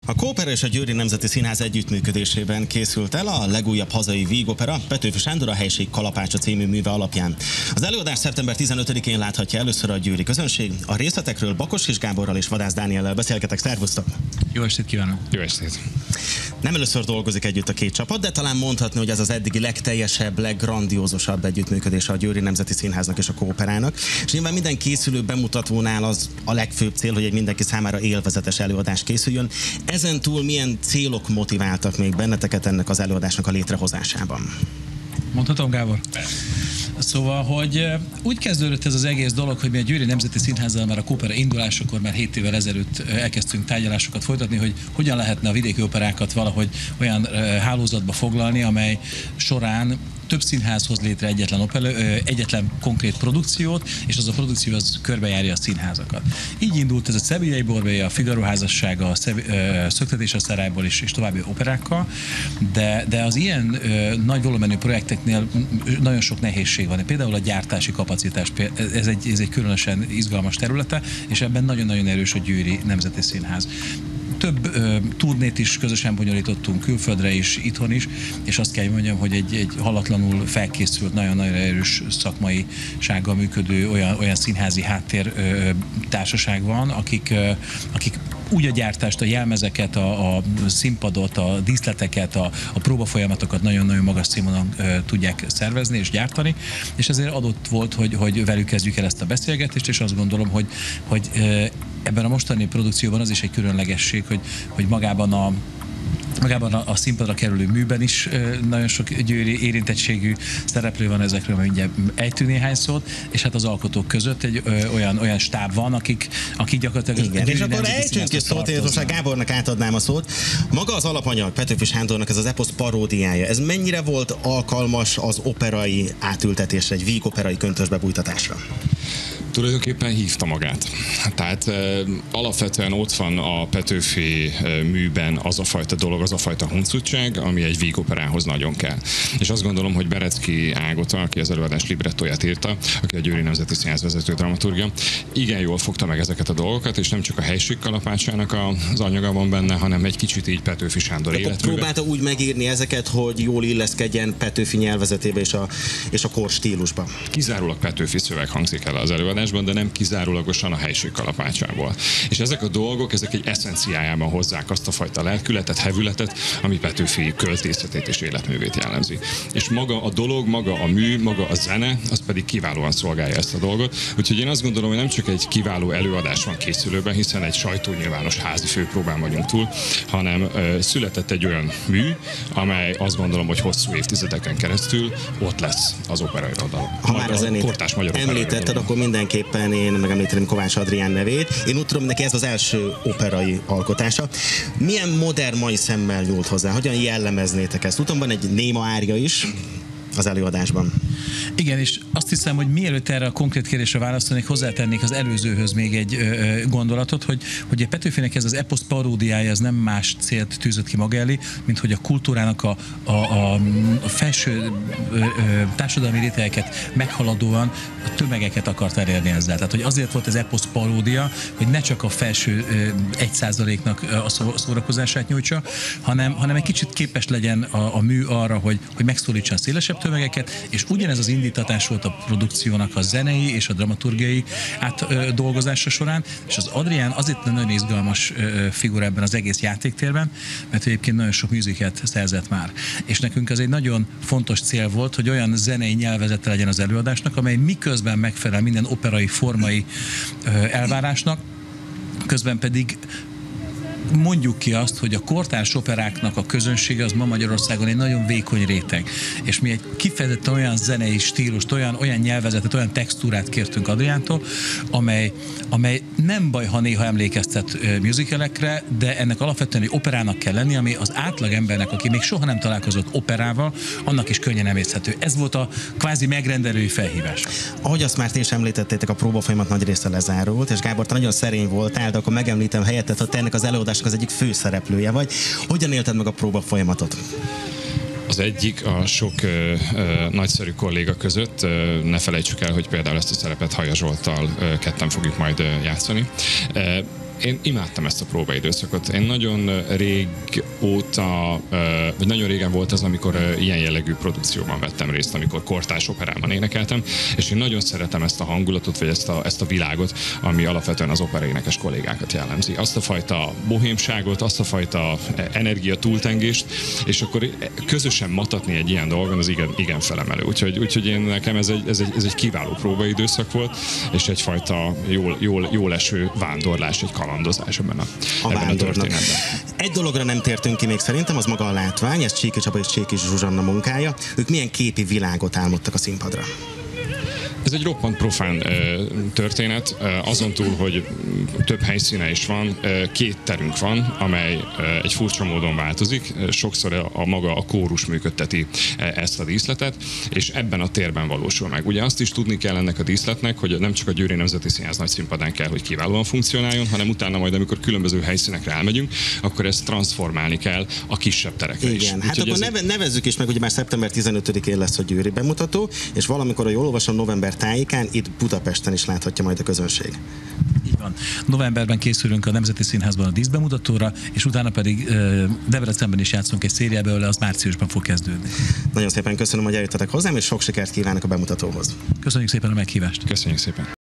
A Kópera és a Győri Nemzeti Színház együttműködésében készült el a legújabb hazai vígopera Petőfi Sándor a helység kalapácsa című műve alapján. Az előadás szeptember 15-én láthatja először a győri közönség. A részletekről Bakos és Gáborral és Vadász Dániellel beszélgetek. Szervusztok! Jó estét kívánok! Jó estét! Nem először dolgozik együtt a két csapat, de talán mondhatni, hogy ez az eddigi legteljesebb, leggrandiózusabb együttműködés a Győri Nemzeti Színháznak és a Kóperának. És nyilván minden készülő bemutatónál az a legfőbb cél, hogy egy mindenki számára élvezetes előadás készüljön. Ezen túl milyen célok motiváltak még benneteket ennek az előadásnak a létrehozásában? Mondhatom, Gábor? Szóval, hogy úgy kezdődött ez az egész dolog, hogy mi a Győri Nemzeti Színházzal már a Kópera indulásakor, már 7 évvel ezelőtt elkezdtünk tárgyalásokat folytatni, hogy hogyan lehetne a vidéki operákat valahogy olyan hálózatba foglalni, amely során több színház hoz létre egyetlen konkrét produkciót, és az a produkció az körbejárja a színházakat. Így indult ez a Sevillai Borbély, a Figaro házassága, a Szöktetés a Szerályból és további operákkal, de az ilyen nagy volumenű projekteknél nagyon sok nehézség van. Például a gyártási kapacitás, ez egy különösen izgalmas területe, és ebben nagyon-nagyon erős a Győri Nemzeti Színház. Több turnét is közösen bonyolítottunk külföldre is, itthon is, és azt kell mondjam, hogy egy halatlanul felkészült, nagyon-nagyon erős szakmaisággal működő olyan színházi háttér társaság van, akik úgy a gyártást, a jelmezeket, a színpadot, a díszleteket, a próbafolyamatokat nagyon-nagyon magas színvonalon tudják szervezni és gyártani, és ezért adott volt, hogy velük kezdjük el ezt a beszélgetést, és azt gondolom, hogy ebben a mostani produkcióban az is egy különlegesség, hogy magában a színpadra kerülő műben is nagyon sok győri érintettségű szereplő van, ezekről mindjárt ejtünk néhány szót, és hát az alkotók között egy olyan stáb van, akik gyakorlatilag... Igen, és akkor ejtsünk ki szót, én most Gábornak átadnám a szót. Maga az alapanyag, Petőfi Sándornak ez az eposz paródiája, ez mennyire volt alkalmas az operai átültetésre, egy vígoperai köntösbe bújtatásra? Tulajdonképpen hívta magát. Tehát alapvetően ott van a Petőfi műben az a fajta dolog, az a fajta huncutság, ami egy vígoperához nagyon kell. És azt gondolom, hogy Berecki Ágota, aki az előadás librettóját írta, aki a Győri Nemzeti Színház vezető dramaturgia, igen jól fogta meg ezeket a dolgokat, és nem csak a helység kalapácsának az anyaga van benne, hanem egy kicsit így Petőfi Sándor életműve. Próbálta úgy megírni ezeket, hogy jól illeszkedjen Petőfi nyelvezetébe és a kor stílusba. Kizárólag Petőfi szöveg hangzik el az előadás, de nem kizárólagosan a helység kalapácsából. És ezek a dolgok, ezek egy eszenciájában hozzák azt a fajta lelkületet, hevületet, ami Petőfi költészetét és életművét jellemzi. És maga a dolog, maga a mű, maga a zene, az pedig kiválóan szolgálja ezt a dolgot. Úgyhogy én azt gondolom, hogy nem csak egy kiváló előadás van készülőben, hiszen egy sajtónyilvános házi főpróbán vagyunk túl, hanem született egy olyan mű, amely azt gondolom, hogy hosszú évtizedeken keresztül ott lesz az operairodalom. Ha már a zenét említetted, akkor mindenképpen én megemlíteném Kovács Adrián nevét. Én úgy tudom, neki ez az első operai alkotása. Milyen modern mai szemmel nyúlt hozzá? Hogyan jellemeznétek ezt? Tudom, van egy néma ária is az előadásban. Igen, és azt hiszem, hogy mielőtt erre a konkrét kérdésre válaszolnék, hozzátennék az előzőhöz még egy gondolatot, hogy a Petőfinek ez az eposz paródiája, ez nem más célt tűzött ki maga elé, mint hogy a kultúrának a felső társadalmi rétegeket meghaladóan a tömegeket akart elérni ezzel. Tehát, hogy azért volt ez eposz paródia, hogy ne csak a felső 1%-nak a szórakozását nyújtsa, hanem egy kicsit képes legyen a mű arra, hogy megszólítsa a szélesebb tömegeket, és ugyanez az indítatás volt a produkciónak a zenei és a dramaturgiai átdolgozása során, és az Adrián azért nagyon izgalmas figura ebben az egész játéktérben, mert egyébként nagyon sok musicalt szerzett már. És nekünk ez egy nagyon fontos cél volt, hogy olyan zenei nyelvezete legyen az előadásnak, amely miközben megfelel minden operai formai elvárásnak, közben pedig mondjuk ki azt, hogy a kortárs operáknak a közönsége az ma Magyarországon egy nagyon vékony réteg. És mi egy kifejezetten olyan zenei stílust, olyan nyelvezetet, olyan textúrát kértünk Adriántól, amely nem baj, ha néha emlékeztet musicalekre, de ennek alapvetően egy operának kell lenni, ami az átlag embernek, aki még soha nem találkozott operával, annak is könnyen emészhető. Ez volt a kvázi megrendelői felhívás. Ahogy azt már ti is említettétek, a próbafolyamat nagy része lezárult, és Gábor, te nagyon szerény voltál, de akkor megemlítem helyettet, hogy te ennek az előadásnak az egyik főszereplője vagy. Hogyan élted meg a próba folyamatot? Az egyik a sok nagyszerű kolléga között, ne felejtsük el, hogy például ezt a szerepet Haja Zsolttal ketten fogjuk majd játszani. Én imádtam ezt a próbaidőszakot. Én nagyon régen volt az, amikor ilyen jellegű produkcióban vettem részt, amikor kortárs operában énekeltem, és én nagyon szeretem ezt a hangulatot, vagy ezt a világot, ami alapvetően az operaénekes kollégákat jellemzi. Azt a fajta bohémságot, azt a fajta energia túltengést, és akkor közösen matatni egy ilyen dolgon, az igen felemelő. Úgyhogy nekem ez egy kiváló próbaidőszak volt, és egyfajta jól eső vándorlás, egy kalandozás ebben a történetben. Egy dologra nem tértünk ki még szerintem, az maga a látvány, ez Csíki Csaba és Csíki Zsuzsanna munkája. Ők milyen képi világot álmodtak a színpadra? Ez egy roppant profán történet, azon túl, hogy több helyszíne is van, 2 terünk van, amely egy furcsa módon változik. Sokszor maga a kórus működteti ezt a díszletet, és ebben a térben valósul meg. Ugye azt is tudni kell ennek a díszletnek, hogy nem csak a Győri Nemzeti Színház nagyszínpadán kell, hogy kiválóan funkcionáljon, hanem utána majd, amikor különböző helyszínekre elmegyünk, akkor ezt transformálni kell a kisebb terekre is. Igen, hát akkor nevezzük is meg, hogy már szeptember 15-én lesz a Győri bemutató, és valamikor, jól olvasom, november tájékán itt Budapesten is láthatja majd a közönség. Így van. Novemberben készülünk a Nemzeti Színházban a díszbemutatóra, és utána pedig Debrecenben is játszunk egy szériába, ahol az márciusban fog kezdődni. Nagyon szépen köszönöm, hogy eljöttetek hozzám, és sok sikert kívánok a bemutatóhoz. Köszönjük szépen a meghívást. Köszönjük szépen.